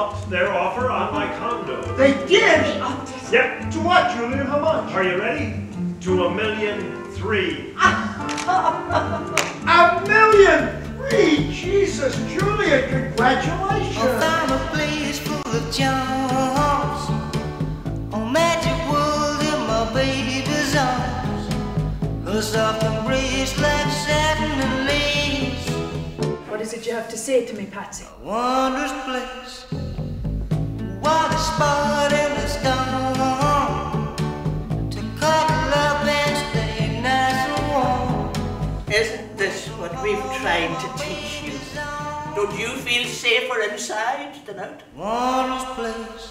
upped their offer on my condo. They did? Yep. To what, Julian? How much? Are you ready? To $1,000,003. $1,000,003! Jesus, Julian, congratulations! I found a place full of charms, a magic world in my baby's arms, her soft embrace like satin and lace. What is it you have to say to me, Patsy? A wondrous place, what a spot in the storm, to cuddle up and stay nice and warm. Isn't this what we've tried to teach you? Don't you feel safer inside than out? Wondrous place.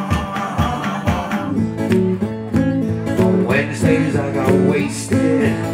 Wednesdays I got wasted.